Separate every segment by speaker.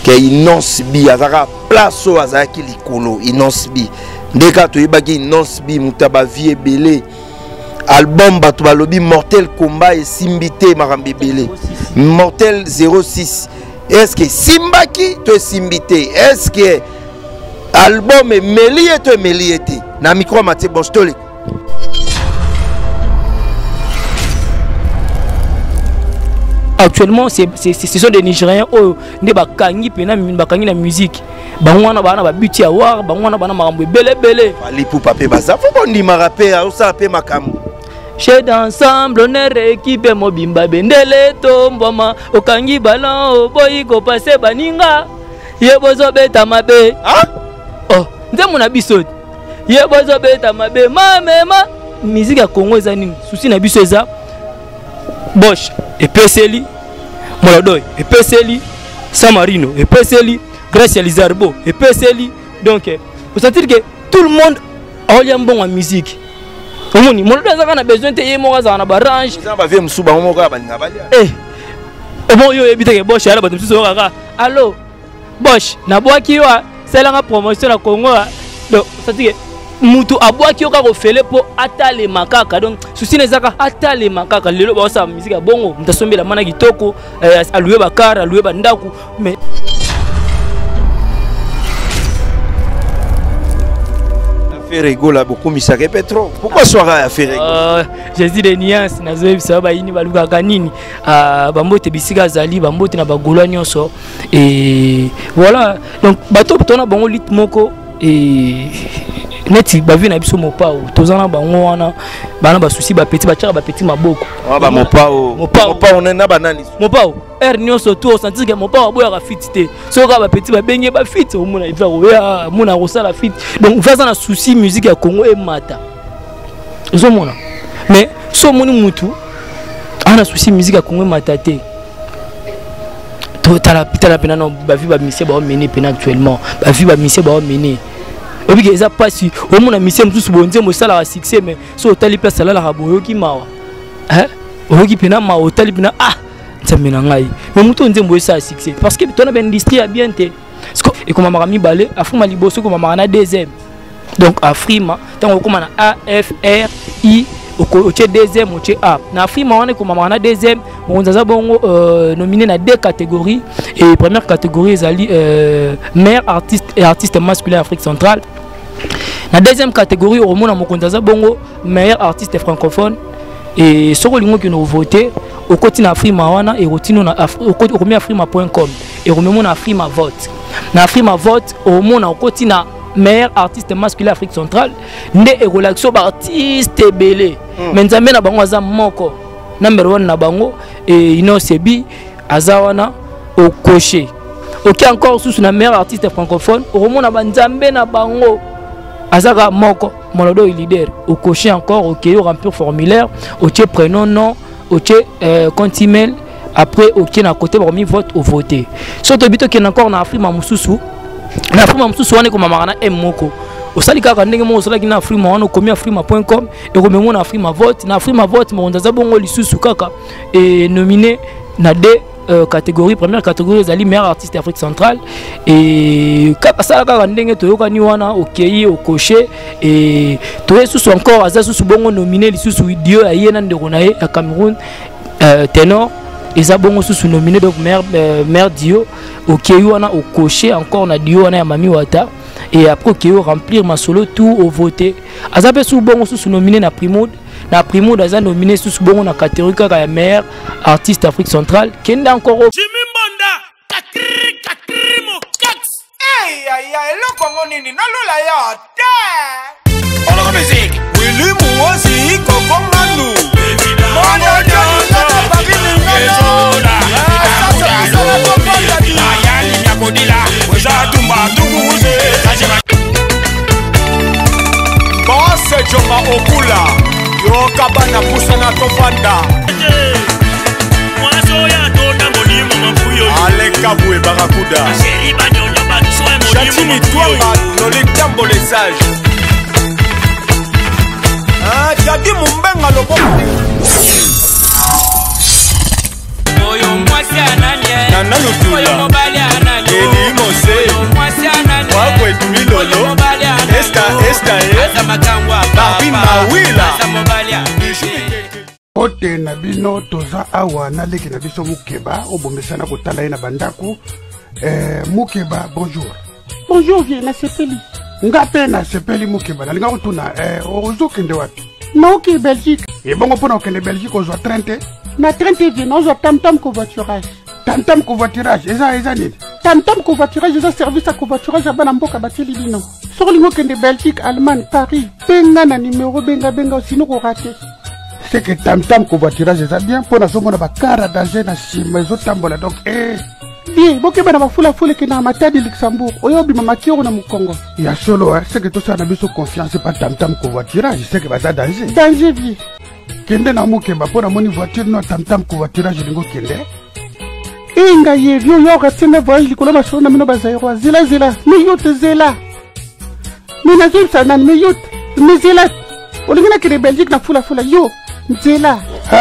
Speaker 1: que Innonce Bi azaka place au azaki likolo Innonce Bi ndeka to yebaki Innonce Bi mutaba vie belé album bato balobi Mortel Combat et Simbité marambi belé Mortel 06 est-ce que Simbaki to Simbité est-ce que album est Melié to Meliété na micro maté bonstole.
Speaker 2: Actuellement, ce sont des Nigériens qui ont la musique. Bangwana bana ba buti awar, bangwana bana marambo belé belé.
Speaker 1: Ali pour papier baza, faut qu'on dit ma rapper, on s'appelle Makambo.
Speaker 2: Chez d'ensemble, on est équipe mobimba bendele tomboma, okangi ballon, boy ko passer baninga. Yebozo beta mabe.
Speaker 1: Hein?
Speaker 2: Oh, nze mon abisode. Yebozo beta mabe, ma musique ya Congo ezani, souci na biso eza. Bosch, et PCLI, Moladoy, et PCLI, Samarino, et PCLI, Gracia Lizarbo, et PCLI. Donc, vous sentez que tout le monde a un bon en musique. Mon a besoin de te moi à barrage. Eh, bon, yo évite que Bosch à la bataille sur allô, Bosch, na bois qui wa, c'est la promotion à Congo. Donc, vous sentez que mutu abwa ki yoka fele po atale makaka donc souci nezaka atale makaka lelo ba sa musique bongo mtasombela mana kitoko aluwe bakara aluwe bandaku mais
Speaker 1: affaire rigola beaucoup misaka pétro pourquoi soirée affaire rigola
Speaker 2: j'ai dit des nuances nazo bisa ba yini baluka kanini bambote bisika zali bambote na bagolwa nyonso et voilà donc bato tona bongo lit moko et neti bavi na biso mopao tozana bango wana bana ba souci ba petit ba tchaka ba petit maboko
Speaker 1: ba mopao on est na banani
Speaker 2: mopao nyonso to sentir que mopao boya ka fit te soka ba petit ba benye ba fit o mona ifa oya mona ko sala fit donc vaza na souci musique ya Congo e mata zo mona mais so moni mutu ana souci musique ya Congo mata te to tala pena no ba vi ba mission ba mener pena actuellement ba vi ba mission ba mener. Et puis ça passe au monde a mis ça tous bon Dieu mo sala a succès mais so tali place sala la boyoki mawa hein oyoki pena ma otali pena ah ntamena ngai mais muto nze mo ça a succès parce que ton industrie a bien té et comme marami balé afrima liboso comme marana deuxième donc afrima tant comme na A F R I au deuxième au A na afrima on est comme marana deuxième on a bongo nominé na deux catégories et première catégorie ezali meilleur artiste et artiste masculin Afrique centrale. La deuxième catégorie, au monde à bongo meilleur artiste francophone et sur le qui nous voté au quotidien Afrima wana et au quotidien Afrima.com et au moment Afrima vote. Na Afrima vote au monde au quotidien meilleur artiste masculin Afrique centrale né et relaxo artiste belé. Mais nzambe na bango aza moko number 1 na bango et Innonce Bi azawana au cocher. OK encore sous na meilleur artiste francophone au monde na nzambe na bango Azaka Moko, Molodo est leader. Au cocher encore, ok, au remplir formulaire, ok, prénom, nom, ok, compte email. Après, ok, na côté, remis vote au voter. Surtout, bito qui est encore na Afrima Moussou. Na Afrima Moussou, on est comme Marana M. Moko. Au salika, quand on est na Afrima, on a commis Afrima.com et on met Afrima vote. Na Afrima vote, mais on a zabongo l'issue kaka et nominé na deux catégorie. Première catégorie, les meilleurs artistes d'Afrique centrale. Et ça, quand on est au cocher et tout est encore à bongo nominé les sous vidéo à Yenan de Ronae à Cameroun ténor et ça bongo sous nominé donc meilleur dio au Keyuana au cocher encore na dio na Mami Wata et après Keyo remplir ma solo tout au voté à ça sous bongo sous nominé na Primoud. Na primo dans un nominé sous bon na catégorie ka meilleur artiste Afrique centrale kenda encore
Speaker 3: Jimmy Mbonda katrimo kaks ay lo kongo nini na lula ya te on la musique Willy Muozi koko nganu mono jona babini ngana ayani nyakodila weza tumba tunguze boss Joma Okula yo kabana pusana tofanda Aleka Boué Barakuda Chatini Touanga Nolikambo les sages Jadi Mumbenga Lobo Nana Lutula
Speaker 4: bino toza awa na leki na biso Mukeba obomesana kotala na bandako. Mukeba, bonjour.
Speaker 5: Bonjour, vieux, na sepeli.
Speaker 4: Ngape na sepeli Mukeba, na linga kutuna, ozo kende wapi?
Speaker 5: Na oki Belgique.
Speaker 4: Et bon, on peut Belgique, ozo 30.
Speaker 5: Na 30 vieux, na ozo tam-tam covoiturage.
Speaker 4: Tam-tam covoiturage, eza nini?
Speaker 5: Tam-tam covoiturage, eza service à covoiturage à Banamboka Bateli Bino. Sur lingo kende Belgique, Allemagne, Paris, benga na numéro benga sinon on raté.
Speaker 4: C'est que tam-tam covoiturage, eza bien pour na somo na bakara danger na simezo tambola donc
Speaker 5: bien, boke bana bafula fule ke na matadi Luxembourg. Oyo bima makio na Mukongo.
Speaker 4: Ya solo c'est que tout ça na biso confiance pas tam-tam covoiturage, c'est que baza danger.
Speaker 5: Danger vie.
Speaker 4: Kende na Mukeba pour na moni voiture no tam-tam covoiturage lingo kende.
Speaker 5: Inga ye vio yo ratine voyage likolo masho na mino bazairo zela mi yote zela. Mina zimsa na mi yote. Mi zela. Olingina ke Belgique na fula yo. Zela.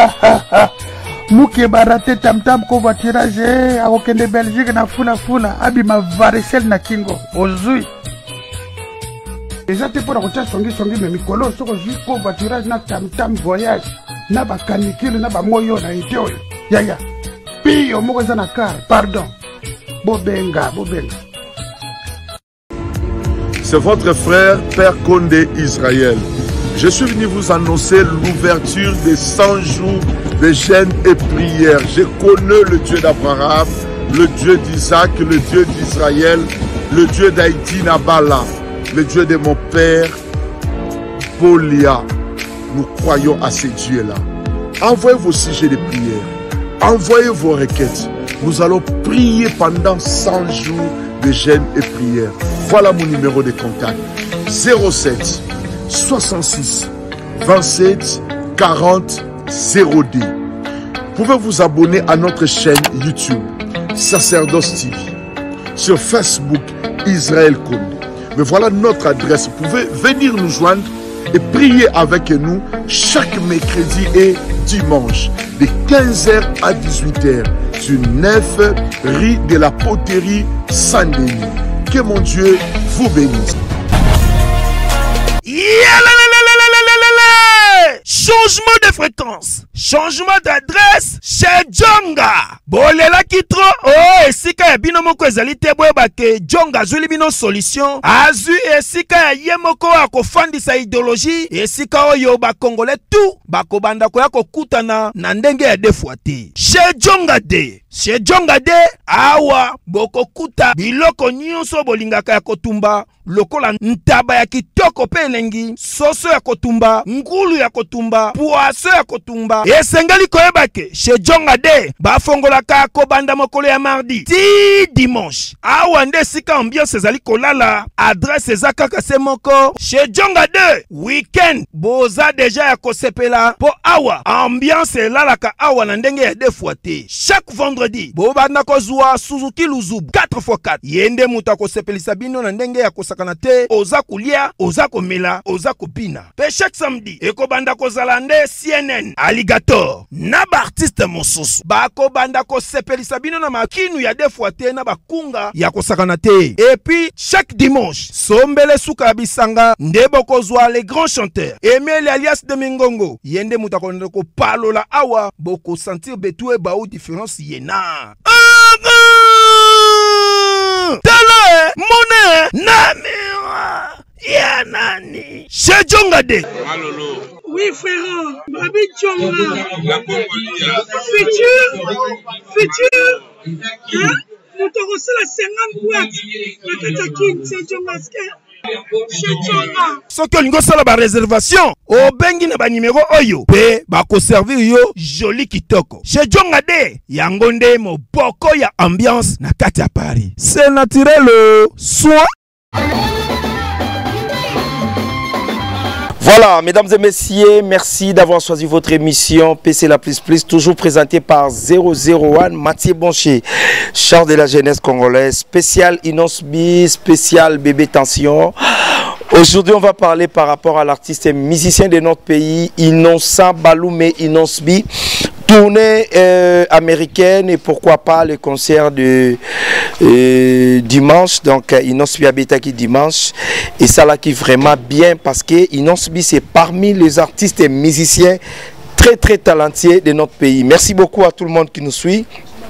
Speaker 4: Mukeba raté tam-tam covoiturage akokende Belgique na fula abima varicelle na kingo ozui ezate pour kotia songi me mikolo soko zui covoiturage na tam-tam voyage na ba canicule na ba moyo na iteo ya piyo moko za na car pardon bobenga.
Speaker 6: C'est votre frère Père Condé Israël. Je suis venu vous annoncer l'ouverture des 100 jours de jeûne et prière. Je connais le Dieu d'Abraham, le Dieu d'Isaac, le Dieu d'Israël, le Dieu d'Haïti Nabala, le Dieu de mon père Polia. Nous croyons à ces dieux-là. Envoyez vos sujets de prière, envoyez vos requêtes. Nous allons prier pendant 100 jours de jeûne et prière. Voilà mon numéro de contact. 07 66 27 40 0D. Vous pouvez vous abonner à notre chaîne YouTube Sacerdoce TV, sur Facebook Israël Condé. Mais voilà notre adresse. Vous pouvez venir nous joindre et prier avec nous chaque mercredi et dimanche de 15h à 18h sur 9 rue de la Poterie Saint-Denis. Que mon Dieu vous bénisse.
Speaker 3: Changement de fréquence, changement d'adresse chez Djonga. Bolela kitro, oh, esika ya bino moko ezali te boyeba ke Djonga azuli bino solution. Azu esika ya ye moko akofandisa idéologie, esika oyo ba Congolais tout bakobanda koya kokutana na ndenge ya defwa te. Chez Djonga de, chez Djonga de, awa bokokuta biloko nyonso bolingaka ya kotumba. Lokola ntaba ya kitoko pe elengi, soso ya kotumba, ngulu ya kotumba, poaso ya kotumba. Esengeli koyeba ke chez Djonga de bafongolaka kobanda mokolo ya mardi ti dimanche. Awa nde sika ambiance ezali kolala, adresse eza kaka se moko. Chez Djonga de weekend boza deja ya kosepela po awa ambiance elalaka awa na ndenge ya defwa te. Chaque vendredi bobanda kozwa Suzuki Luzubu 4x4 yende muta kosepelisa bino na ndenge ya kanate oza kulia oza komela oza kopina pe chaque samedi ekobanda kozala nde CNN Alligator na ba artiste mosusu bakobanda kosepelisa bino na makinu ya defwa te na bakunga ya kosakana te. Et puis chaque dimanche sombele suka bisanga nde bokozwa les grands chanteurs Emile alias de Mingongo yende muta konde ko palola awa boko sentir betue ba ou différence yena tala mone namira ya nani chez Djonga de.
Speaker 5: Oui frère, Babi Djonga. Futur. Hein? Nous te reçons la 50 boîtes. Le Katakin, c'est Djonga.
Speaker 3: Soki olingo sala ba réservation obengi na ba numéro oyo pe bako servir yo joli kitoko chez Djonga de yango nde moboko ya ambiance na kati ya Paris. C'est naturel soin.
Speaker 1: Voilà, mesdames et messieurs, merci d'avoir choisi votre émission PC La Plus Plus, toujours présentée par 001 Mathieu Boncher, chant de la jeunesse congolaise, spécial Inosbi, spécial Bébé Tension. Aujourd'hui, on va parler par rapport à l'artiste et musicien de notre pays, Innocent Baloumé Inosbi. Tournée américaine et pourquoi pas le concert de dimanche, donc Inosbi Abetaki dimanche, et ça là qui est vraiment bien parce que Inosbi c'est parmi les artistes et musiciens très très talentueux de notre pays. Merci beaucoup à tout le monde qui nous suit.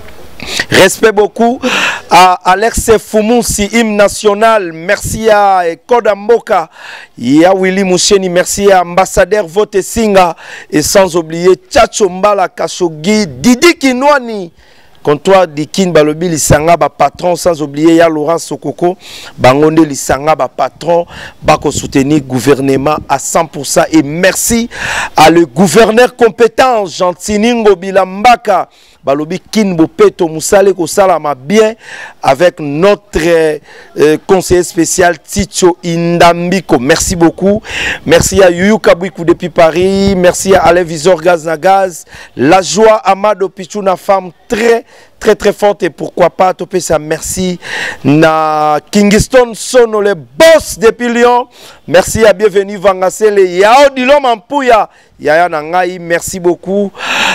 Speaker 1: Respect beaucoup à Alex Foumoussi, hymne national. Merci à Kodamboka, à Willy Moucheni. Merci à ambassadeur Vote Singa. Et sans oublier Tchacho Mbala Kashogi, Didi Kinwani. Comptoir Dikin Balobi Lisanga ba patron, sans oublier ya Laurent Sokoko Bangonde Lisanga ba patron, bako soutenir gouvernement à 100%. Et merci à le gouverneur compétent Jantiningo Bilambaka Balobi Kin Bopeto Moussale Kosalama bien avec notre conseiller spécial Ticho Indambiko. Merci beaucoup. Merci à Yuyu Kabouikou depuis Paris. Merci à Alain Visor Gaz Nagaz. La joie Amado Pichouna, femme très forte, et pourquoi pas topé ça. Merci na Kingston Sono, le boss depuis Lyon. Merci à Bienvenue Vangasele Yao Dilom Ampouya Yaya Nangai. Merci beaucoup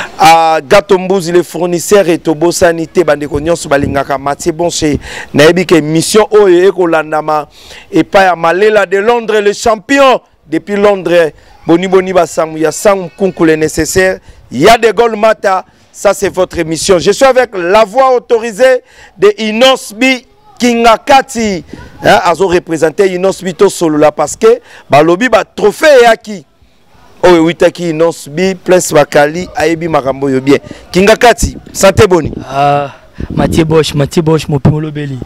Speaker 1: à Gatombouzi les fournisseurs et Tobo Sanité Bandeko Nyonso Balingaka Mathieu Bonché Naebi ke mission Oye Ekolandama et pas à Malela de Londres, le champion depuis Londres. Boni Boni Bassam, ya Sam Kunkule nécessaire, il y a des goals Mata. Ça, c'est votre émission. Je suis avec la voix autorisée de Inosbi Kingakati. Azo représenté Inosbi Tosolo là parce que Balobi ba trophée yaki. Oh oui, taki Inosbi plus Bakali Aebi Marambo yo bien. Kingakati, santé boni.
Speaker 2: Mathieu Bosch, Mopimolo Beli.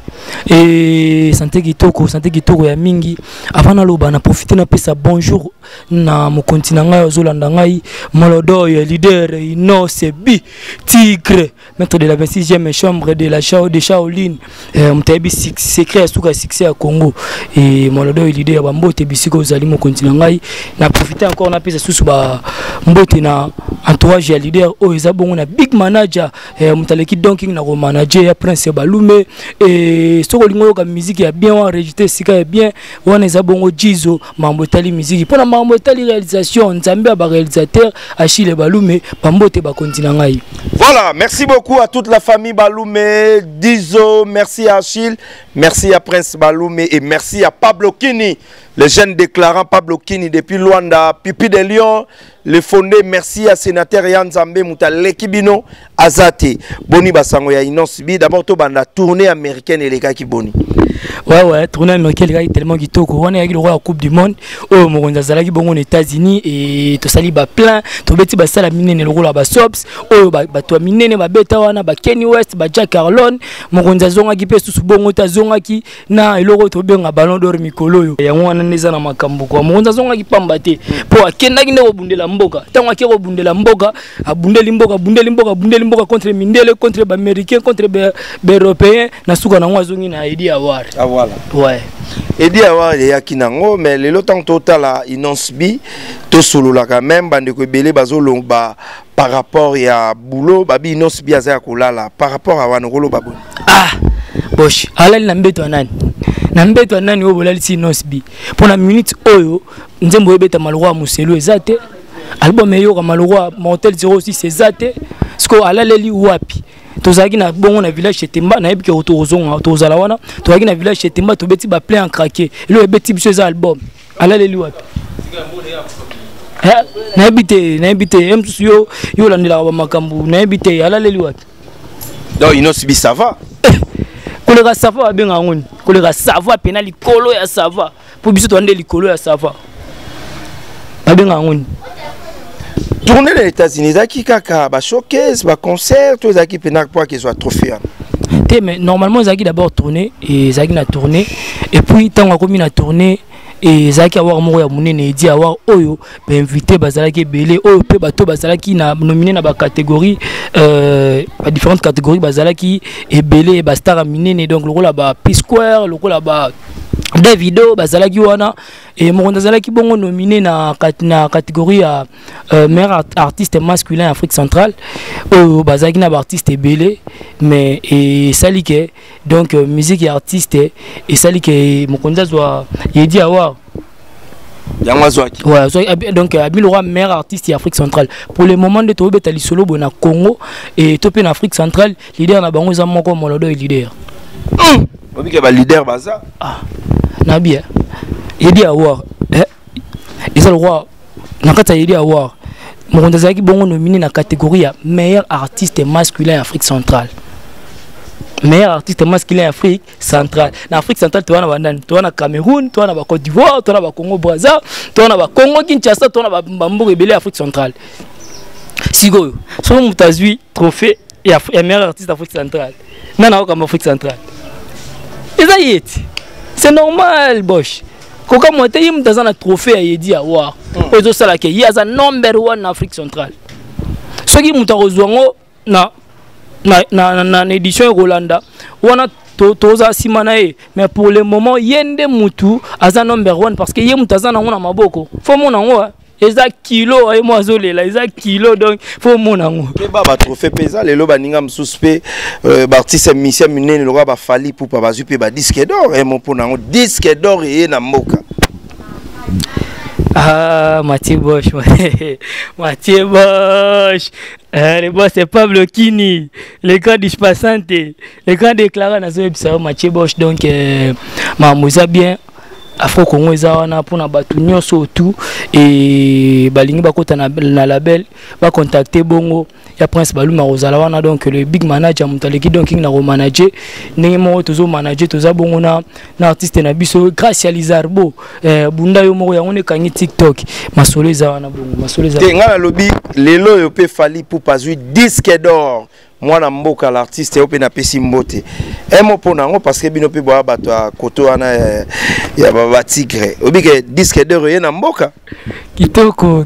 Speaker 2: Et santé kitoko ya mingi. Avant na loba na profiter na pesa bonjour na mo continent ngai ozolanda ngai Molodo leader Ino Sebi Tigre, maître de la 26e chambre de la Shaolin. Mtabi secret suka succès à Congo et Molodo leader ba mbote bisiko ozali mo continent ngai na profiter encore na pesa susu ba mbote na entourage ya leader o ezabongo na big manager mutaleki donking na manager ya Prince Balume et soko lingo ka musique ya bien enregistré sika ya bien wana ezabongo Jizo mambo tali musique pona mambo tali réalisation nzambe ba réalisateur Achille Balume pambote ba continent ngai.
Speaker 1: Voilà, merci beaucoup à toute la famille Balume, Dizo, merci à Achille, merci à Prince Balume et merci à Pablo Kini, le jeune déclarant Pablo Kini depuis Luanda, Pipi de Lyon, le fondé. Merci à sénateur Yann Zambé Moutalé Kibino Azate Boni Basango ya Inosbi. D'abord to banda tournée américaine et les gars qui boni.
Speaker 2: Ouais, tournée américaine les gars tellement kitoko. On est avec le roi à Coupe du Monde. Oh Moronza Zalaki bongo aux États-Unis et to sali ba plein. To beti ba sala minene le rôle ba Sobs. Oh ba to minene ba beta wana ba Kenny West ba Jack Harlon. Moronza zonga ki pe susu bongo ta zonga ki na eloko to benga ballon d'or mikolo yo. Ya wana neza na makambo kwa Moronza zonga ki pamba te. Po akenda ki ndeko bundela mboka. Tango akero bundela mboka, abundeli mboka contre Mindele, contre les Américains, contre les Européens, na suka na ngwazongi na Edi Awar.
Speaker 1: Ah voilà.
Speaker 2: Ouais.
Speaker 1: Edi Awar ya kinango mais le temps total à Inosbi to solo la quand même bande ko belé bazolo ba par rapport ya boulot babi Inosbi aza kolala par rapport à wanokolo babon.
Speaker 2: Ah. Bosh, alali na mbeto nani? Na mbeto nani wo bolali si Inosbi. Pour la minute oyo nzembo ebeta malwa muselo ezate. Album yo ka malwa Motel 06 ezate. Sko alaleli wapi? Tozaki na bongo na village Chetemba na yebike otozonga tozala wana. Tozaki na village Chetemba to beti ba plein en craquer. Elo ebeti biso za album. Alaleli wapi? Na ebite emsusu yo landela ba makambu na ebite alaleli wapi?
Speaker 1: Donc Inosbi ça va.
Speaker 2: Koleka sava abenga ngoni. Koleka sava pena likolo ya sava. Po biso to ande likolo ya sava. Abenga ngoni.
Speaker 1: Tourner les États-Unis, zaki kaka ba showcase, ba concert, tous zaki penak pour qu'ils soient trophées.
Speaker 2: Mais normalement zaki d'abord tourner et zaki na tourner et puis tant qu'on na tourner et zaki avoir moko ya munene edi avoir oyo ba invité bazalaki belé oyo pe bato bazalaki na nominé na ba catégorie ba différentes catégories bazalaki et belé ba star minene donc le rôle ba P-Square, le rôle ba Davido bazalaki wana et Moronza zalaki bongo nominé na catégorie à meilleur artiste masculin Afrique centrale ou bazalaki na artiste belé mais et salike donc musique et artiste et salike Moronza zwa yedi awa ouais donc Abil Roi meilleur artiste Afrique centrale pour le moment de Tobe Tali solo na Congo et topé en Afrique centrale leader na bango za moko Molodo leader
Speaker 1: on dit que ba leader baza
Speaker 2: ah Nabia Yedi Awar et ça le roi nakata Yedi Awar Mokonzazaki bongo nominé na catégorie ya meilleur artiste masculin Afrique centrale. Meilleur artiste masculin Afrique centrale. Na Afrique centrale tu wana bandani, tu wana Cameroun, tu wana ba Côte d'Ivoire, tu wana ba Congo Brazza, tu wana ba Congo Kinshasa, tu wana ba Mbambo rebelle Afrique centrale. Sigoyo, so mutazui trophée ya meilleur artiste Afrique centrale. Nana comme Afrique centrale. C'est normal, Bosch. Quand on a un trophée à Yedi Award, il y a un number one en Afrique centrale. Ce qui est dans l'édition Rolanda, on a Toza Simanae, mais pour le moment, il y a un number one parce que il y a un maboko. Faut mon ango. Exact kilo et moi zolé là exact kilo donc faut mon ango.
Speaker 1: Le baba trophée pesa le loba ninga suspect artiste mission munene le roi ba fali pour pas zuper ba disque d'or et mon ponango disque d'or et na moka.
Speaker 2: Ah Mathieu Bosch Mathieu Bosch le boss c'est Pablo Kini le grand dispassante le grand déclarant na zo ebisa Mathieu Bosch donc mamuza bien Afro Congo ezana pour na batu nyonso tout et balingi bakota na label ba contacter bongo ya Prince Baluma Rosala wana donc le big manager mutaleki donc na ro manager ndenge mo tozo manager toza bongo na artiste na biso grâce à Lizarbo bunda yo moko yango ne kangi TikTok masolo ezana bongo masolo ezana
Speaker 1: te ngala lobi lelo yo pe fali pour pas disque d'or. Moi na mboka l'artiste ope na pesi mbote emo ponango parce que bino pe boa bato a koto wana ya baba tigre obike disque d'or ye na mboka
Speaker 2: kitoko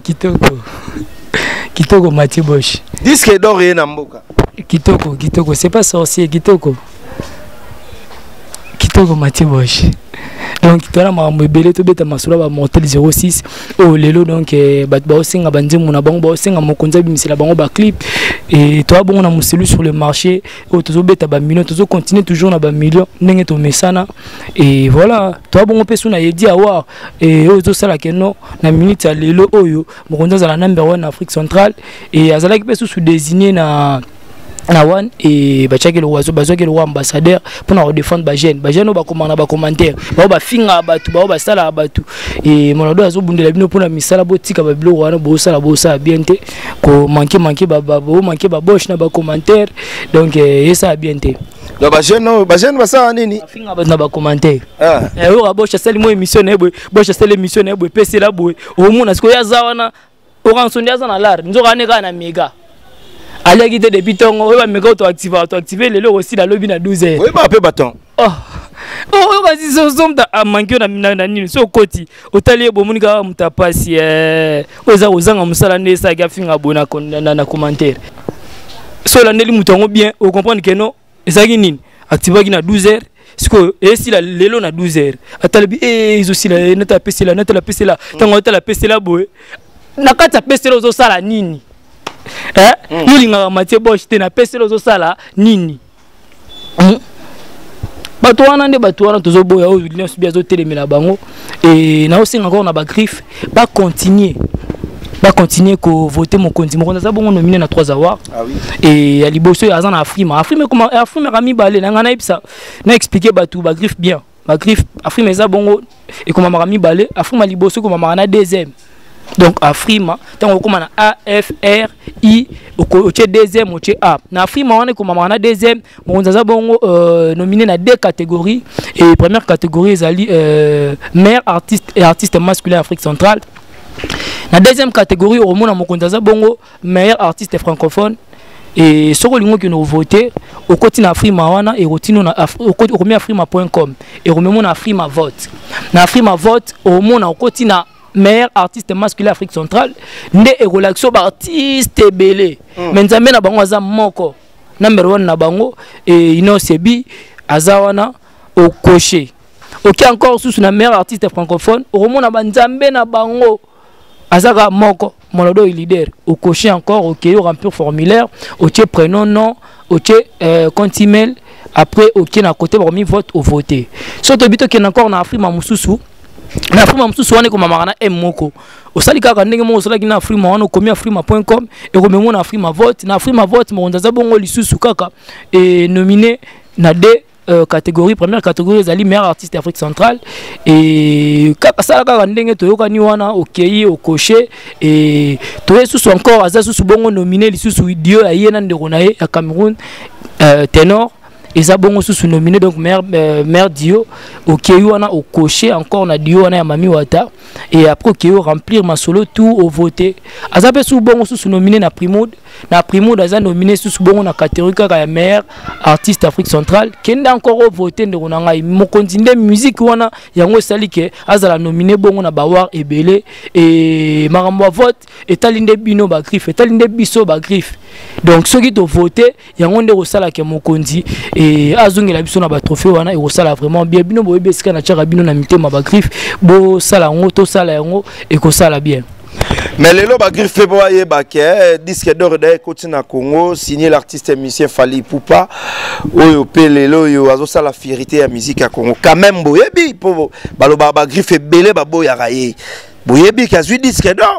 Speaker 2: Mathieu Bosch
Speaker 1: disque d'or ye na mboka
Speaker 2: kitoko c'est pas sorcier kitoko Mathieu Bosch donc tu as ma mbele to beta masura ba monter 06 oh lelo donc bat ba osinga bandimu na bango ba osinga mokonza bimisela bango ba clip et toi bon on a muselu sur le marché oh tozo beta ba millions tozo continuer toujours na ba millions ndenge to mesana et voilà toi bon on peut suna Yedi Award et ozo sala keno na minute ya lelo oyo mokonza za la number 1 en Afrique centrale et azala ki pe sous désigner na one et bachaki le oiseau bazaki le ambassadeur pour défendre ba jeune ba commande ba commentaire ba finga batu ba sala batu et monodo azo bundela bino pour na misala botika ba bilo wana bo sala bien te ko manquer ba manquer ba Bosch na ba commentaire donc ça bien te
Speaker 1: donc ba jeune ba ça nini
Speaker 2: finga ba na ba commentaire o Bosch sala mo émission na Bosch sala émission na PC la boy o mona siko ya zawana o ransondia za na lar nzoka ne kana mega allez quitter depuis ton on va me activer le aussi la lobby na 12h
Speaker 1: oui ba pe baton
Speaker 2: vas-y zomda a manqué na nini so koti otali bomunika mutapasi ozanga musala ndesa ga finga bona na commentaire so la ndeli mutongo bien on comprendre que non ezaki nini activer na 12h siko si la lelo na 12h atali ils aussi la nata PC la tango la PC la boy na kata PC la zo sala nini Yulinga Mathieu Bosch te na pese lozo sala nini bato wana tozo boya o nyonso bia zo telemela bango et na osinga encore na ba griffe ba continuer ko voter mon konti mon za bongo nominé na 3 awards et ya liboso ya zana Afrima comment Afrima rami balé na ngana ipsa na expliquer bato ba griffe bien ba griffe Afrima za bongo et comment rami balé Afrima liboso comment na deuxième. Donc Afrima tant on comme A F R I au deuxième au A na Afrima on est comme on a deuxième on a bongo nominé dans 2 catégories et première catégorie ezali meilleur artiste et artiste masculin Afrique centrale na deuxième catégorie au monde mokonza bongo meilleur artiste francophone et ce que nous avons voté au côté na Afrima wana et rotino na au côté afrima.com et rememo na Afrima vote au monde au côté na meilleur artiste masculin Afrique centrale nde relaxo ba artiste belé menzambe na bango aza moko number 1 na bango et Inosebi azawana au cocher OK encore sous na meilleur artiste francophone au mona banzambe na bango azaka moko monodo leader au cocher encore OK au remplir formulaire OK prénom nom OK compte email après OK na côté ba mi vote au voter surtout bito qui encore na Afrima mususu na Afrima msusu wane ko mamana moko osali kaka ndenge mo osala kina Afrima wana komi afrima.com et ko memo na Afrima vote mo nzaza bongo lisusu kaka et nominé na 2 catégorie, première catégorie, les meilleurs artistes d'Afrique centrale. Et quand ça a ndenge toyoka ni wana okei okoché et toye sous encore aza sous bongo nominé li sous Dio ayena nderonaye à Cameroun ténor. Et ça bon sous nominé donc mère Dio okei wana okoché encore na Dio wana ya Mami Wata et après okei remplir ma solo tout au voté. Azabe sous bon sous nominé na Primoud aza nominé sous bon na catégorie ka meilleur artiste Afrique centrale kenda encore au voté nderonanga mokonzi nde musique wana yango sali ke azala nominé bon na bawar ebele et marambo vote etalinde bino ba griffe etalinde biso ba griffe donc ceux qui to voté yango nde rosala ke mokonzi et azongela biso na ba trophée wana e rosala vraiment bien bino boyebe sika na tchaka bino na mitema ba griffe bo sala ngo to sala yango e ko sala bien.
Speaker 1: Mais le lo ba griffe bo aye ba ke disque d'or de côté na Congo signé l'artiste et musicien Fally Ipupa oyo pelelo yo azo sala fierté ya musique à Congo quand même boyebi po balo ba griffe belé ba boya raye boyebi ka zui disque d'or.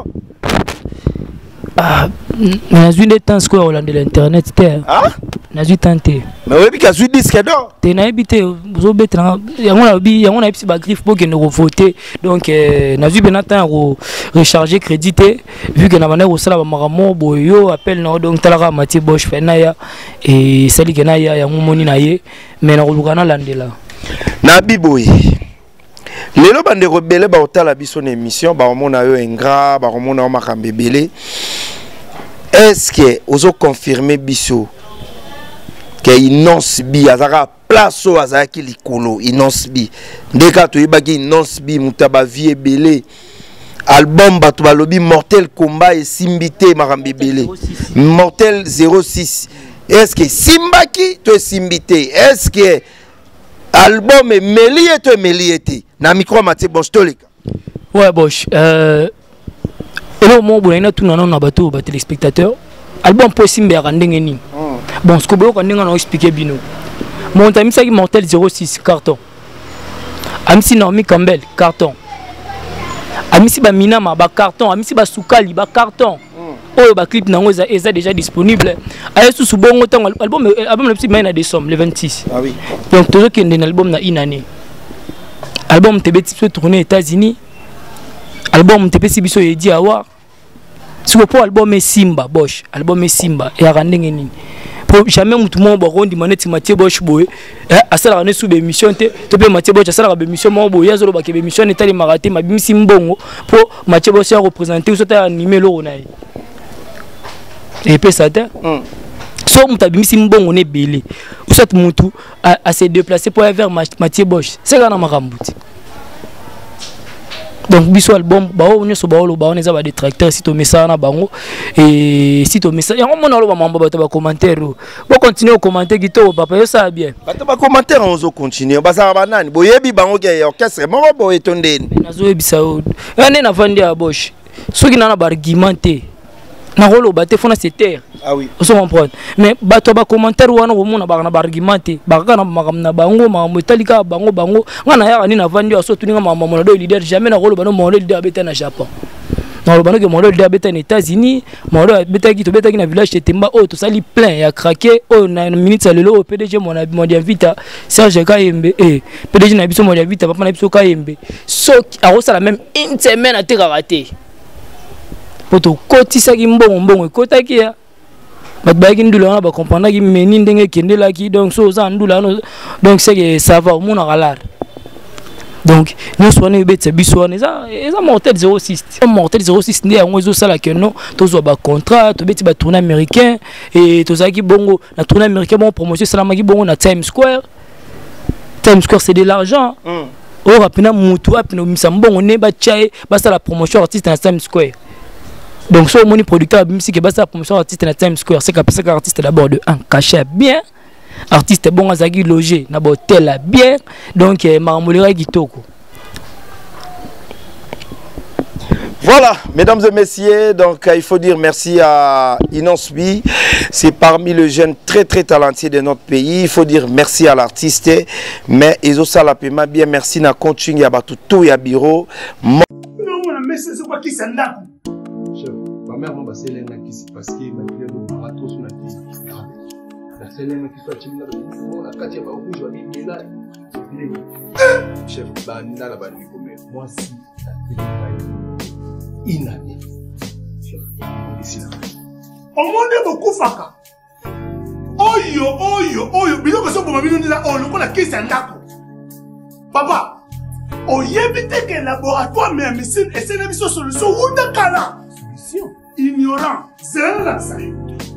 Speaker 2: Ah, mais eu des temps square de l'internet terre. Ah? N'a eu tenté.
Speaker 1: Mais oui, parce que eu disque d'or.
Speaker 2: T'es n'a habité, vous avez on a eu ba griffe pour que nous voter. Donc n'a eu bien temps recharger crédité vu que n'a pas au sala maramo boyo appel non donc talara Mathieu Bosch fenaya et sali que na ya moni na ye mais na lukana landela.
Speaker 1: Na biboy. Lelo bande rebelle ba otala biso na émission ba omona yo ingrat ba omona o makambe belé. Est-ce que ozo confirmer biso que inonce bi azara place o azaki likolo inonce bi ndeka to yebaki inonce bi mutaba vie belé album bato balobi mortel combat et simbité makambe belé mortel 06 est-ce que simbaki to simbité est-ce que album est melié to meliété na micro Mathieu Bosch toleka
Speaker 2: ouais Bosch et mon bon na tout na bateau ba téléspectateurs album possible ya ndenge ni bon ce que boyo ndenge na expliquer bino mon ami ça qui mortel 06 carton amisi Naomi Campbell carton amisi ba Minama ba carton amisi ba Sukali ba carton oyo ba clip nango eza déjà disponible aye sous bongo tango album le petit main de somme le 26
Speaker 1: ah oui
Speaker 2: donc toujours que un album na une année album te beti tourner aux États-Unis album te beti biso yedi awa si pour album est Simba Bosch album est Simba et arandenge nini pour jamais mutu mo bo rondi maneti Mathieu Bosch boye asala ne sous émission te pe Mathieu Bosch asala ba émission mo boye azolo ba ke émission etali maraté mabimisi mbongo pour Mathieu Bosch a représenter ou sota animer lo na et pe ça te so mutu abimisi mbongo ne belé ou sota mutu a se déplacer pour aller vers Mathieu Bosch c'est kana makambuti. Donc biso album bao nyoso bao lo bao neza ba détracteur si to message na bango et si to message yango mona lo ba mamba ba to ba commentaire bo continuer au commenter gito papa yo ça bien
Speaker 1: ba to ba commentaire on zo continuer ba ça ba nani boyebi bango ke orchestre mo bo etondeni
Speaker 2: nazo ebisa o ane na vandi ya Bosch soki na ba argumenter na rolo ba te fona c'est terre
Speaker 1: ah oui
Speaker 2: on se comprend mais ba to ba commentaire wana ko mona ba na ba argumenter ba kana makam na bango makambo talika bango ngana ya ni na vandi ya so tuninga mama mona do leader jamais na rolo ba no mo leader beta na Japon na rolo ba no ke mo leader beta na États-Unis mo beta ki to beta ki na village de Temba o to sali plein ya craqué o na minute lelo PDG mon invita Serge Kayembe PDG na biso mon invita papa na biso Kayembe so a la même une semaine à te raté poto kotisa ki mbongo ekotaki ya bat ba ki ndula na ba comprendre ki meni ndenge kendela ki donc so za ndula no donc c'est que ça va mon ralar donc nous soyons bête biso on eza mortel 06 mortel 06 ndé yango zo sala que non tozo ba contrat to beti ba tournée américain et tozaki bongo na tournée américain bon promotion salama ki bongo na Times Square c'est de l'argent o rapina mutu apina misambongo ne ba chae ba sala promotion artiste na Times Square. Donc, si mon producteur a dit que la promotion artiste dans Times Square, c'est que l'artiste d'abord de un cachet bien, artiste bon à Zagi logé, d'abord tel bien, donc Maramolera Gitoko.
Speaker 1: Voilà, mesdames et messieurs, donc il faut dire merci à Inonsbi, c'est parmi les jeunes très talentueux de notre pays. Il faut dire merci à l'artiste, mais ils ont ça la paiement bien, merci na coaching ya batutu ya bureau.
Speaker 4: Non, mais c'est quoi qui s'en a?
Speaker 7: Ma mère m'a passé l'un qui s'est passé, ma mère m'a trop sur la tête. Chef, moi si inane.
Speaker 4: Au monde beaucoup faka. Oyo, biloko so boma bino ndila o lokola kisa ndako. Papa, oyebite ke laboratoire mais médecine et c'est une solution ou de kala. Solution ignorant, c'est la sayo.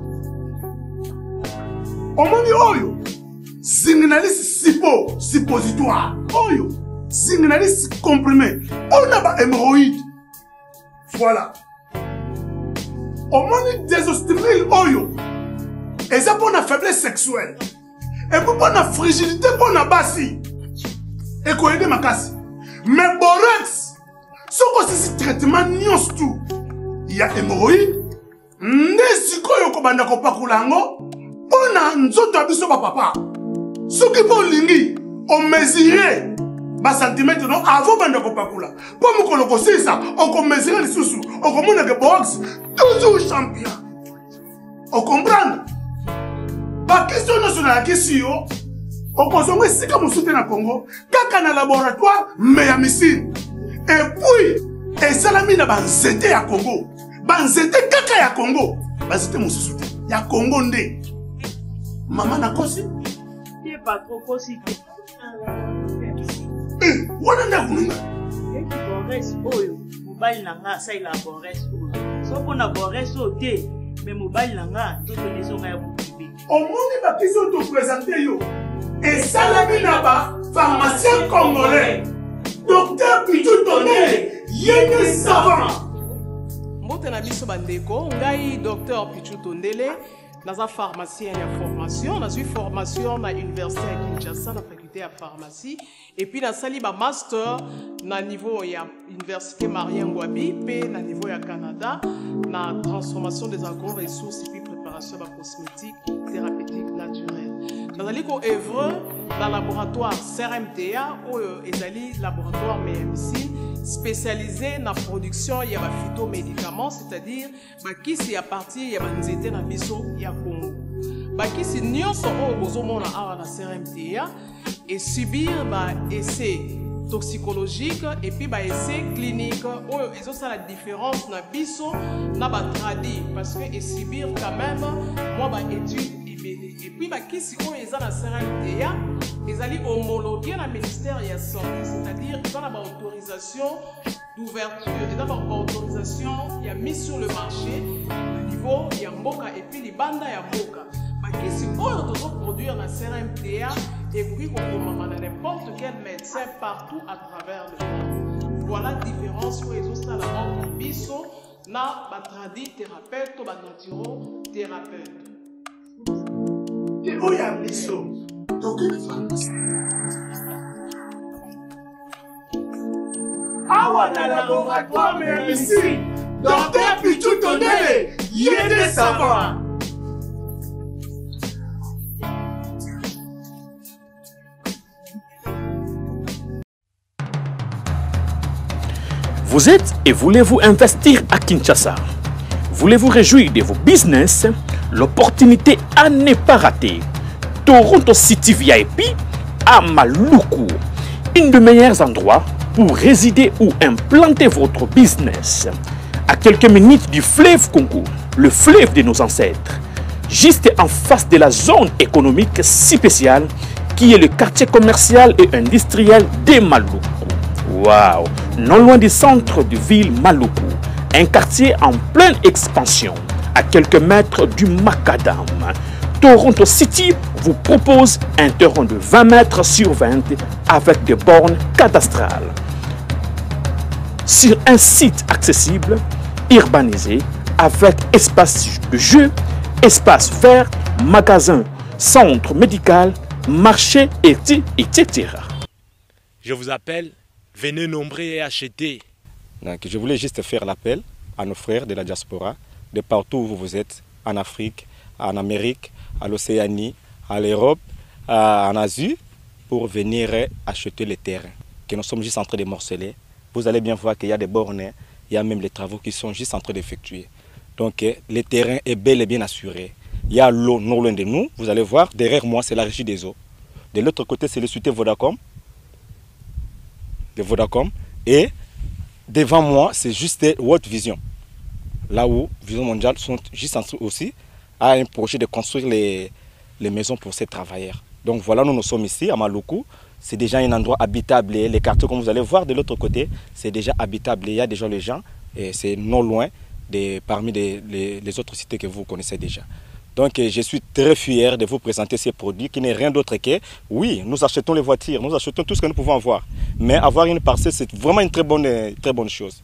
Speaker 4: Au monde oyo, signaliste suppositoire. Oyo, signaliste comprimé. On a pas hémorroïde. Voilà. Au monde désostérile oyo. Et ça pour la faiblesse sexuelle. Et pour la fragilité pour la bassi. Et qu'on aide ma casse. Mais borax, ce que c'est traitement nions tout. Il y a hémorroïdes. Nesiko yoko banda ko pakulango. On a nzoto abiso papa. Ce qui pour lingi, on mesurait. Bas centimètre non avant banda ko pakula. Pour me colocoser ça, on mesurait les sous-sous. On commande que borax toujours champion. On comprend? La question nationale, la question, on consomme si comme soutien à Congo, kaka na laboratoire, mais à missile. Et puis, et ça la mine banzete à Congo. Banzete kaka ya Congo. Banzete mon soutien. Ya Congo ndé. Maman na kosi?
Speaker 8: Il n'est pas trop kosi.
Speaker 4: Wana na kununga.
Speaker 8: Et qui borès oyo, mobile nanga ça il a borès oyo. So qu'on a borès oté, mais mobile nanga, tout le maison a
Speaker 4: au monde va question te présenter yo. Et ça la minaba, pharmacien congolais. Docteur Pichou Tondele, yéne savant.
Speaker 9: Mbote na biso bandeko, ngai docteur Pichou Tondele, naza pharmacien ya formation, naza formation na université à Kinshasa na faculté de pharmacie et puis na sali ba master na niveau ya université Marien Ngouabi pe na niveau ya Canada na transformation des agro-ressources et puis préparation de cosmétiques thérapeutiques naturelles. Nous allons œuvrer dans le laboratoire CRMTA ou ezali laboratoire médecine spécialisé dans la production de phytomédicaments, c'est-à-dire qui c'est à partir de nzete na biso ya Congo. Qui c'est nyonso o bozomona awa na CRMTA et subir essai toxicologique et puis essai clinique où ça la différence na biso na ba tradi parce que et subir quand même moi étude et puis qui si on est na CRMTA ils allaient homologuer la ministère de la santé, c'est-à-dire ils ont la autorisation d'ouverture, ils ont la autorisation il y a mis sur le marché le niveau il y a mboka et puis les bandes il y a mboka qui si on doit produire la CRMTA et puis on n'importe quel médecin partout à travers le monde. Voilà la différence où ils ont ça la biso na batradi thérapeute ou naturo thérapeute.
Speaker 4: Et où y a biso? Donc une pharmacie. Awa na laboratoire mais ici, docteur Pichou Tondele, yéne savant.
Speaker 10: Vous êtes et voulez-vous investir à Kinshasa? Voulez-vous réjouir de vos business? L'opportunité à ne pas rater. Toronto City VIP à Maluku. Un des meilleurs endroits pour résider ou implanter votre business. À quelques minutes du fleuve Congo, le fleuve de nos ancêtres. Juste en face de la zone économique si spéciale qui est le quartier commercial et industriel de Maluku. Waouh! Non loin du centre de ville Maluku, un quartier en pleine expansion, à quelques mètres du Macadam. Toronto City vous propose un terrain de 20 mètres sur 20 avec des bornes cadastrales. Sur un site accessible, urbanisé, avec espace de jeu, espace vert, magasin, centre médical, marché, etc.
Speaker 11: Je vous appelle. Venez nombrer et acheter.
Speaker 12: Donc, je voulais juste faire l'appel à nos frères de la diaspora, de partout où vous êtes, en Afrique, en Amérique, à l'Océanie, à l'Europe, en Asie, pour venir acheter les terrains que nous sommes juste en train de morceler. Vous allez bien voir qu'il y a des bornes, il y a même les travaux qui sont juste en train d'effectuer. Donc, le terrain est bel et bien assuré. Il y a l'eau non loin de nous. Vous allez voir, derrière moi, c'est la régie des eaux. De l'autre côté, c'est le société Vodacom. De Vodacom. Et devant moi, c'est juste World Vision. Là où Vision Mondiale sont juste en dessous aussi, a un projet de construire les maisons pour ces travailleurs. Donc voilà, nous sommes ici à Maluku. C'est déjà un endroit habitable. Les quartiers, comme vous allez voir de l'autre côté, c'est déjà habitable. Il y a déjà les gens et c'est non loin parmi les autres cités que vous connaissez déjà. Donc je suis très fier de vous présenter ces produits qui n'est rien d'autre que, oui, nous achetons les voitures, nous achetons tout ce que nous pouvons avoir. Mais avoir une parcelle, c'est vraiment une très bonne chose.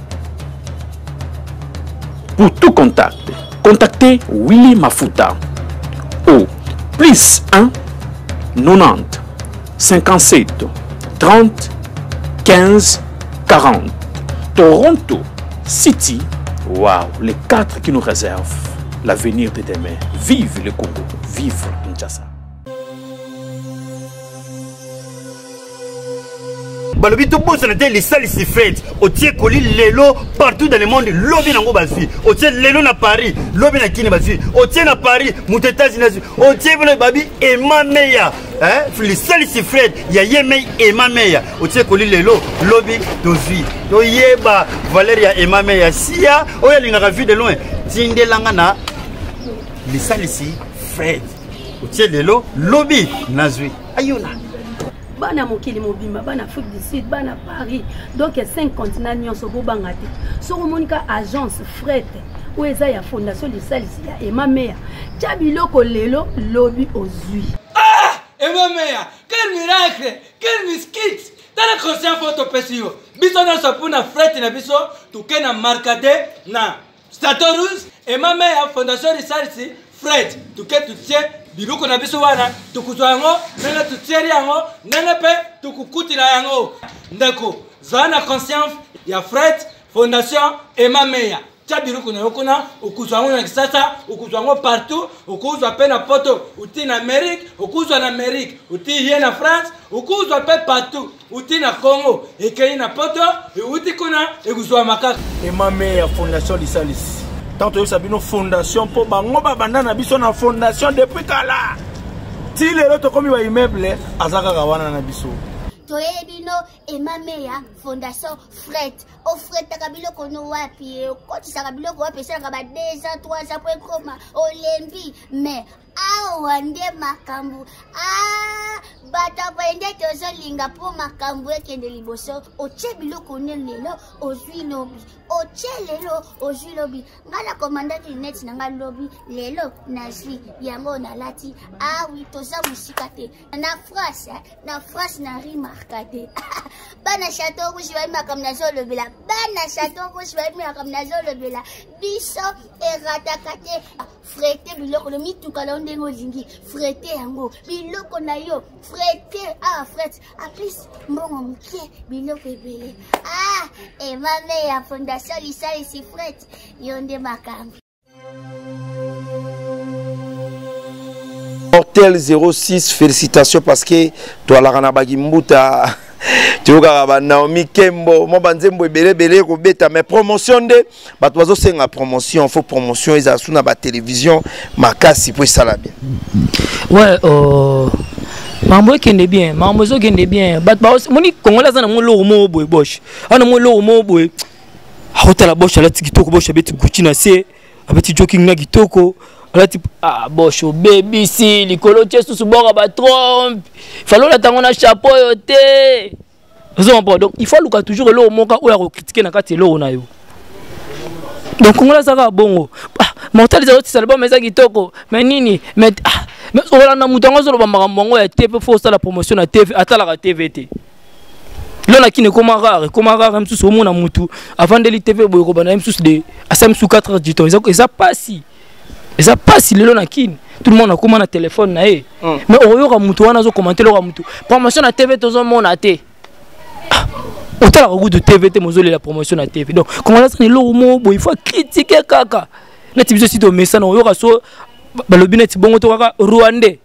Speaker 10: Pour tout contact, contactez Willy Mafuta au +1 90 57 30 15 40. Toronto City, waouh, les 4 qui nous réservent l'avenir de demain. Vive le Congo, vive Kinshasa.
Speaker 13: Balobi tout boss n'était les salles ici faites. Au tiers colis lelo partout dans le monde. Lobby n'ango basi. Au tiers lelo na Paris. Lobby na Kini basi. Au tiers na Paris. Mouteta zinazi. Au tiers le babi et ma meilleure. Hein? Les salles ici faites. Ya yemei et ma meilleure. Au tiers colis lelo lobby dozi. Do yeba Valéria et ma meilleure. Sia. Oya l'ingara vu de loin. Tinde langana. Les salles ici faites. Au tiers lelo lobby nazui. Ayuna.
Speaker 14: Bana mokili mobimba bana Afrique du Sud bana Paris donc 5 continents nyonso bo bangati so monika agence fret ou eza ya fondation de salisi ya Emma Meya tchabiloko lelo lobby ozui
Speaker 15: Emma Meya quel miracle quel miskit tala conscient photo pesio biso na sapuna fret na biso tukena markade na Statorus Emma Meya fondation de salisi fret tuketu tie biloko na biso wana tukuzwa yango nanga tutieri yango nanga pe tukukutila yango ndeko zana conscience ya Fred Fondation Emma Meya tia biloko na yokona ukuzwa yango na kisasa ukuzwa yango partout ukuzwa pe na poto uti na Amérique ukuzwa na Amérique uti hier na France ukuzwa pe partout uti na Congo ekei na poto uti kuna ekuzwa makaka
Speaker 13: Emma Meya Fondation Lisalis. Tant que ça une fondation pour bango babanda biso na fondation depuis kala. Si les autres comme ba immeuble azaka kawana na biso.
Speaker 16: Toyebino Emma Meya Fondation Fret. O Fret takabilo kono wapi ko tisakabilo ko wapi saka ba 2 ans 3 ans pour koma olembi mais awande makambu bata kwende tozo linga po makambu ekende liboso oche biloko lelo ozwi lobi oche lelo ozwi lobi ngala commandant net nanga lobi lelo nazwi yango na lati oui toza musika te na France na rimarkate bana chateau rouge wa makam na zolo bela bana chateau rouge wa makam na zolo bela biso eratakate frete biloko le mituka la ndengo zingi frete yango biloko na yo frete fret a plus mbongo mke biloko ebele Emma Meya Fondation Lisalis fret yonde makambi
Speaker 1: Mortel 06, félicitations parce que toi la rana bagi mbuta tu vois Naomi Kembo mo banzembo belé ko beta mais promotion de ba tozo senga promotion faut promotion isa suna ba télévision makasi pour ça là bien
Speaker 2: ouais mambo kende bien mambo zo kende bien bat ba moni kongola za na mo lo mo boy bosh ana mo lo mo boy hotela bosh ala tikitoko bosh abeti kuchina se abeti joking na kitoko ala type bosh baby si likolo chesu subora ba trompe falo la tango na chapeau yote donc il faut luka toujours lo moka ou ya critiquer na kati lo na yo donc kongola za ka bongo mortel za oti album eza kitoko mais nini mais on a mutango zo ba makambo ya TV faut ça la promotion na TV atala ka TVT lona kine comment rare msusu au mona mutu avant de li TV boy ko bana msusu de asam sous 4 heures du temps ça passe le lona kine tout le monde a comment na téléphone na mais on yo ka mutu wana zo commenter lo ka mutu promotion na TV to zo mona te autant la goût de TVT mozole la promotion na TV donc comment là c'est lo mo boy il faut critiquer kaka na tibiso si do message on yo ka so balobi neti bongo to kaka Rwandais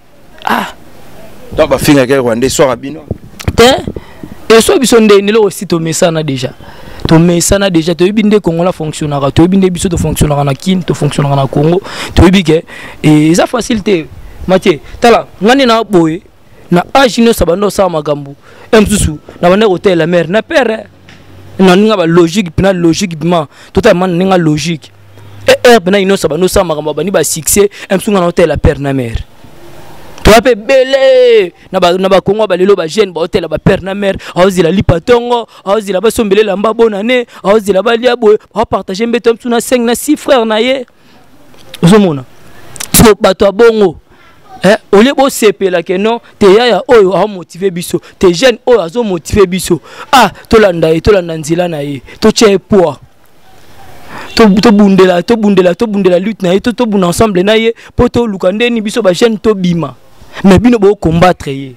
Speaker 1: donc ba finga ke Rwandais so rabino
Speaker 2: te et so biso nde ni lo aussi to message na déjà to mesana déjà to binde Congo la fonctionnera to binde biso to fonctionnera na kin to fonctionnera na Congo to bike et ça facilité Mathieu tala ngani na boy na agino sabando sa magambu emsusu na bande hôtel la mer na père na ninga ba logique pina logique bima totalement ninga logique et pina ino sabando sa magambu bani ba succès emsusu na hôtel la père na mer to ape belé na ba Congo ba lelo ba jeune ba hôtel ba père na mer aozi la lipatongo aozi la ba sombele la mba bonane aozi la ba liabo a partager mbeto emsusu na 5 na 6 frères na ye ozomona so bato bongo au lieu de sepela que non te ya oyo a motivé biso te jeune oyo azo motivé biso ah to landa nzila na ye to tche poids to bundela lutte na ye to bunda ensemble na ye poto lukande ni biso ba jeune to bima mais bino bo combattre ye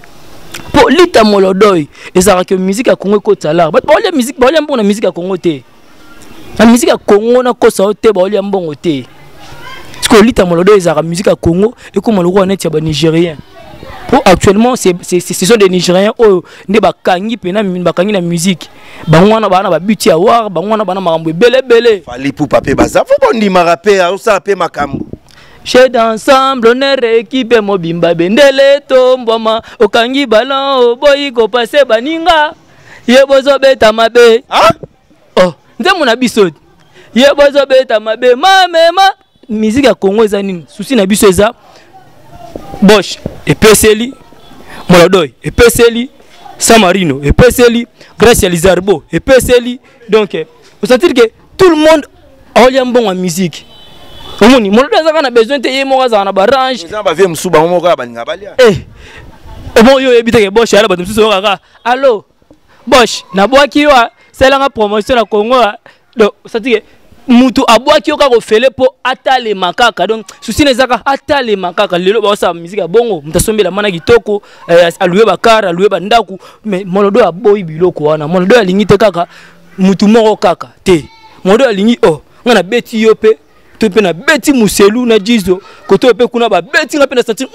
Speaker 2: po lita molodoy ezara que musique a Congo ko tala ba le musique ba le mbona musique a Congo te la musique a Congo na ko sa te ba le mbongo te. Parce que l'État molodoy la musique à Congo et comme le roi net ya ba Nigérien. Actuellement ce sont des Nigériens oh ne ba kangi pena ba kangi na musique. Bangwana bana ba buti ya war bangwana bana makambo belé.
Speaker 1: Fali pour paper baza faut bon di marape au ça pe makambo.
Speaker 2: Chez d'ensemble on est équipe mobimba bendele tomboma okangi ballon boyi ko passer baninga. Yebozo beta mabe. Ah? Oh, nzemu na biso. Yebozo beta mabe mama. Musique à Congo ezanine souci na biso eza Bosch et PCLI Molodoy et PCLI Samarino et PCLI Gracia Lizarbo et PCLI donc vous sentir que tout le monde a un bon en musique omoni Molodoy a besoin de yemo za na barange
Speaker 1: ça ba vie msuba mo ka balinga balia
Speaker 2: bon yo ebita ke Bosch ala ba msusu kaka allo Bosch na boaki yo c'est la promotion na Congo donc vous sentir que mutu abwaki yoka ko fele po atale makaka donc souci nezaka atale makaka lelo ba sa musique ya bongo mutasombela mana kitoko aluwe bakara aluwe bandaku mais Molodoy aboyi biloko wana Molodoy alingi te kaka mutu moko kaka te Molodoy alingi oh ngana beti yo pe to pe na beti muselu na jizo koto pe kuna ba beti ngape na sentir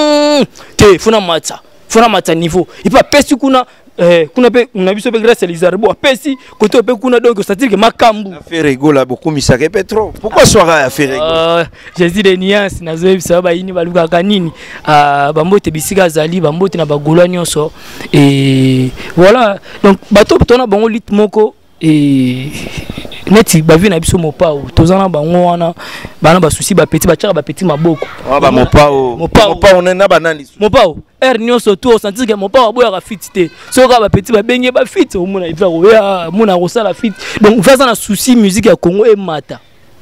Speaker 2: te funa matsa niveau il pas pesi kuna kuna pe na biso pe grâce à Lizarbo apesi koto pe kuna donc c'est-à-dire que makambu
Speaker 1: fait rigola beaucoup misake petro pourquoi soira a fait rigola
Speaker 2: Jésus de nuance na zo bisa ba yini baluka kanini bambote bisika zali bambote na bagolwa nyonso et voilà donc bato tona bango lit moko et neti bavi na biso mopao tozana bango wana bana ba souci ba petit ba tchaka ba petit maboko
Speaker 1: ba mopao on na banani
Speaker 2: mopao nyonso to sentir que mopao boya ka fit te soka ba petit ba benge ba fit o mona ifa ko mona ko sala fit donc vaza na souci musique ya Congo e mata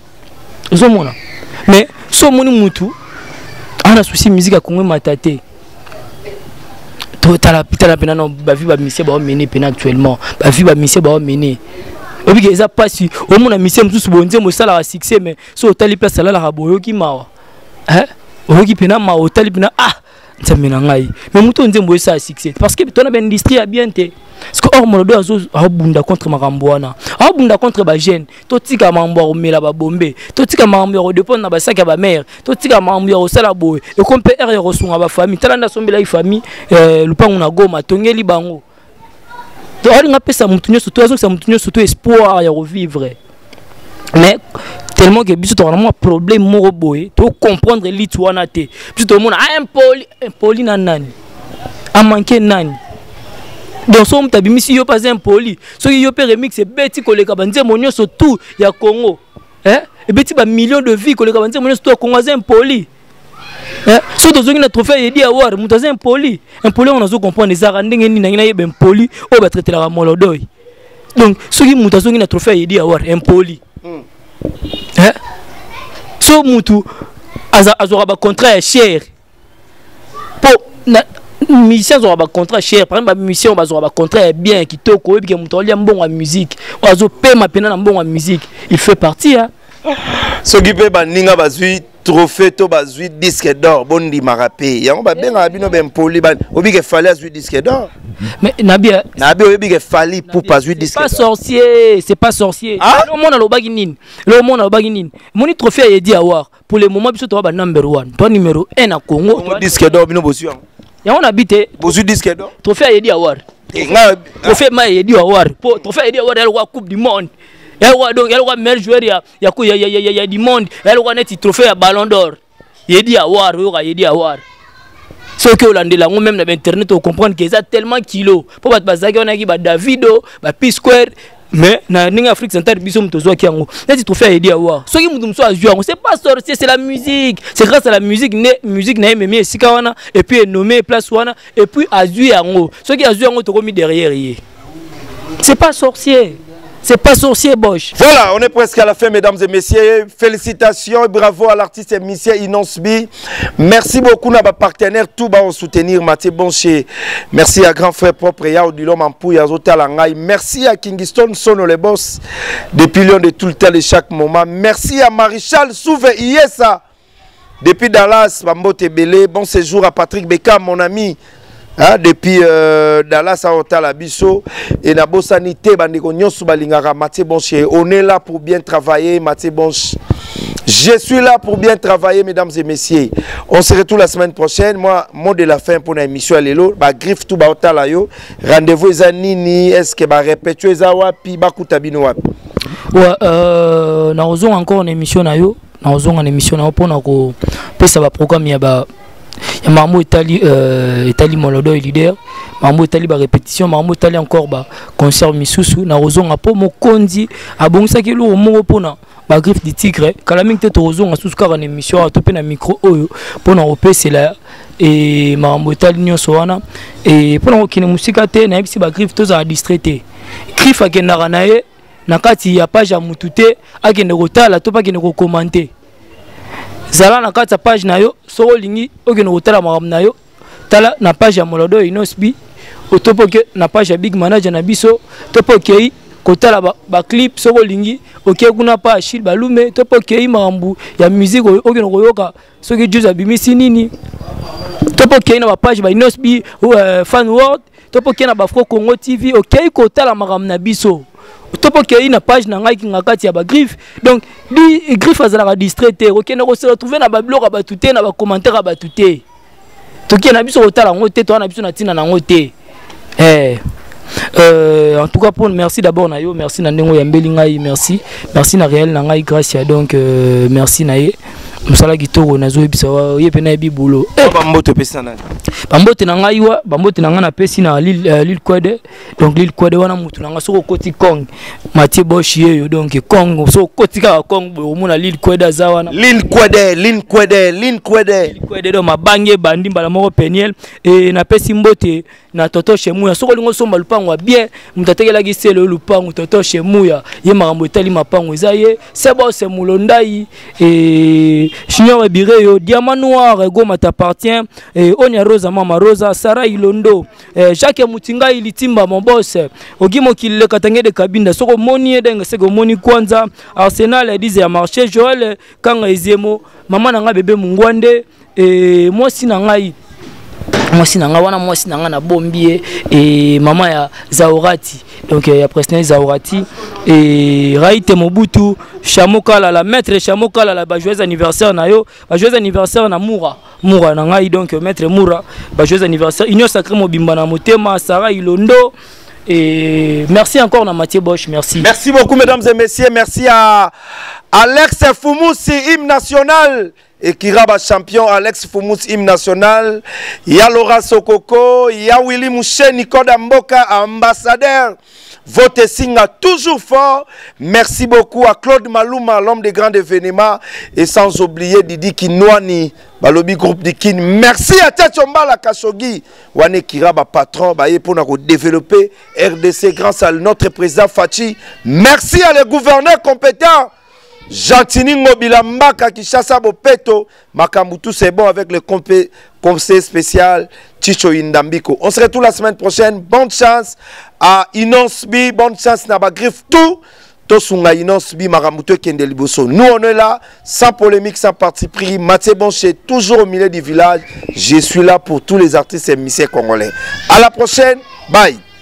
Speaker 2: zo mona mais so moni mutu ana souci musique ya Congo e mata te to tala pena no ba vi ba mission ba mener pena actuellement ba vi ba mission ba mener obi eza pasi o mona mission musu bonze mo sala wa succès mais so tali place la la boyoki mawa oyoki pena ma otali pena nzamena ngai mais muto nzembo esa succès parce que ton industrie a bien te parce que or Molodoy a bunda contre makambwana a bunda contre ba jeune to tika mambo o mela ba bombe to tika mambo o dépendre na ba sac ya ba mère to tika mambo o sala boy e kompe r resunga ba famille talanda sombela i famille lupangu na goma tongeli bango to alinga pesa mutu nyoso to azo sa mutu nyoso to espoir ya revivre mais tellement que biso to vraiment problème moko boy to comprendre l'itwana te biso to mona impoli na nani a manqué nani donc so mta bimisi yo pas impoli so yo pe remix e beti koleka banze monyoso tout ya Congo e beti ba millions de vies koleka banze monyoso tout Congo za impoli so to zongi na trophée yedi award muta za impoli on a zo comprendre ezara ndenge ni na yeba impoli o ba traiter la Molodoy donc so ki muta zongi na trophée yedi award impoli so mutu azora ba contrat cher po na mission azora ba contrat cher par exemple mission bazora ba contrat bien kitoko ebi ke mutu olia mbongo musique ozo pema pena na mbongo musique il fait partie
Speaker 1: so ki pe ba ninga bazui trophée to bazui disque d'or bondi marape yango ba benga bino ben poli ba obi ke fallait azui disque d'or
Speaker 2: mais nabi
Speaker 1: obi ke fallait pour pas azui disque d'or
Speaker 2: c'est pas sorcier le monde alobaki nini moni trophée yedi award pour le moment biso to ba number 1 toi numéro 1 na Congo
Speaker 1: disque d'or bino bosu
Speaker 2: yango na bité
Speaker 1: bosu disque d'or
Speaker 2: trophée yedi award trophée ma Eddie Award. Trophée Eddie Award, elle a Coupe du Monde. Elle a meilleur joueur du monde. Elle a un trophée à Ballon d'Or. Eddie Award, Eddie Award. Ce que Hollande là, même dans internet, on comprend que ça tellement kilo. Pour battre Bazaki, on a qui Davido, P-Square. Mais dans l'Afrique centrale, ils sont tous qui ont des trophées Eddie Award. Ce qui nous sont jouer, c'est pas sorcier, c'est la musique. C'est grâce à la musique, musique n'a aimé Sikawana et puis nommé place Wana et puis Azu Yango. Ceux qui Azu Yango t'ont mis derrière. C'est pas sorcier. C'est pas sorcier, Bosch.
Speaker 1: Voilà, on est presque à la fin, mesdames et messieurs. Félicitations et bravo à l'artiste et musicien Inosbi. Merci beaucoup à nos partenaires, tout bas soutenir Mathieu Bonché. Merci à grand frère propre Yao du Lom Ampouy, à Zotalangaï. Merci à Kingston Sono les boss, depuis Lyon de tout le temps de chaque moment. Merci à Maréchal Souve Iesa, depuis Dallas, Bambote Belé. Bon séjour à Patrick Beka, mon ami. Hein, depuis Dallas à Otalabiso et na Bossanité bandeko nyonso balingaka Mathieu Bonche. On est là pour bien travailler, Mathieu Bonche. Je suis là pour bien travailler, mesdames et messieurs. On se retrouve la semaine prochaine. Moi, mot de la fin pour l'émission Lelo. Ba griffe tout ba otala yo. Rendez-vous eza nini? Est-ce que ba répéter eza wapi ba kutabino wapi?
Speaker 2: Ouais, na ozon encore une émission na yo. Na ozon une émission na pour na ko pesa ba programme ya ba ya Mambo Italie Molodo leader. Mambo Italie ba répétition, Mambo Italie encore ba concert misusu na ozon apo mokondi abongisa ki lo mo pona ba griffe du tigre kala mingi te ozon asusu ka na émission atopé na micro oyo pona opesa la et Mambo Italie nyonso wana et pona okine musika te na bisi ba griffe to za distraité griffe akendaka na ye na kati ya page ya mutute akende kotala to pa kende ko commenter zala na kati ya page na yo soko lingi okende kotala makambo na yo tala na page ya Molodo Inosbi otopoke na page ya Big Manager na biso topoke kotala ba clip soko lingi oke kuna pa Achille Balume topoke makambo ya musique okende koyoka soki juza bimisi nini topoke na ba page ba Inosbi fan world topoke na ba Afro Congo TV oke kotala makambo na biso topoke na page na ngai kinga kati ya ba griffe donc di griffe azala distraité okende ko se retrouver na ba blog ba tuté na ba commentaire ba tuté toki na biso otala ngote to na biso na tina na ngote en tout cas pour merci d'abord na yo merci na ndengo ya mbeli ngai merci na réel na ngai grâce ya donc merci na ye musala kitoko na zo ebisa ye pe na ebi boulot
Speaker 1: bambote pesa na
Speaker 2: bambote na ngai wa bambote na nga na pesi na Lil Kwede donc Lil Kwede wana mutu na nga soko koti Kong Mathieu Bosch yo donc Kong soko koti ka Kong omona Lil Kwede za wana
Speaker 1: Lil Kwede
Speaker 2: do mabange bandi mbala moko peniel et na pesi mbote na Toto Shemuya soko lingo somba lupango wa bien mutatekela giselo lupango Toto Shemuya ye makambo etali mapango ezaye sebo se mulondai et Junior Bireyo Diamant Noir Goma t'appartient Onya Rosa Mama Rosa Sarah Ilondo Jacques Mutinga ilitimba mon boss Ogimo Kile Katange de Kabinda soko moni edenge seko moni kwanza Arsenal disait à marché Joël Kanga Ezemo Mama nanga bébé Mungwande et moi si nangai mwasi nanga wana mwasi nanga na bombie et maman ya Zaorati donc ya président Zaorati et Raite Mobutu Chamokala la maître Chamokala la ba joyeux anniversaire na yo ba joyeux anniversaire na Moura nanga donc maître Moura ba joyeux anniversaire Union Sacré Mobimba na Motema Sarah Ilondo et merci encore na Mathieu Bosch merci
Speaker 1: beaucoup mesdames et messieurs merci à Alex Foumoussi hymne national et Kiraba champion Alex Foumoussi hymne national ya Laura Sokoko ya Willy Mouché Nicolas Mboka ambassadeur votre signe a toujours fort. Merci beaucoup à Claude Malouma, l'homme des grands événements. Et sans oublier Didi Kinouani, Balobi groupe Dikin. Merci à Tchomba Kashogi, Wane Kiraba patron, pour nous développer RDC grâce à notre président Fachi. Merci à les gouverneurs compétents. Jantini Mobilambaka Kishasa Bopeto, Makamutu c'est bon avec le conseil spécial Chicho Indambiko. On se retrouve la semaine prochaine. Bonne chance à Inosbi, bonne chance na ba griffe tout. Tosunga Inosbi Maramuto Kendeliboso. Nous on est là, sans polémique, sans parti pris. Mathieu Bonché, toujours au milieu du village. Je suis là pour tous les artistes et musiciens congolais. À la prochaine, bye.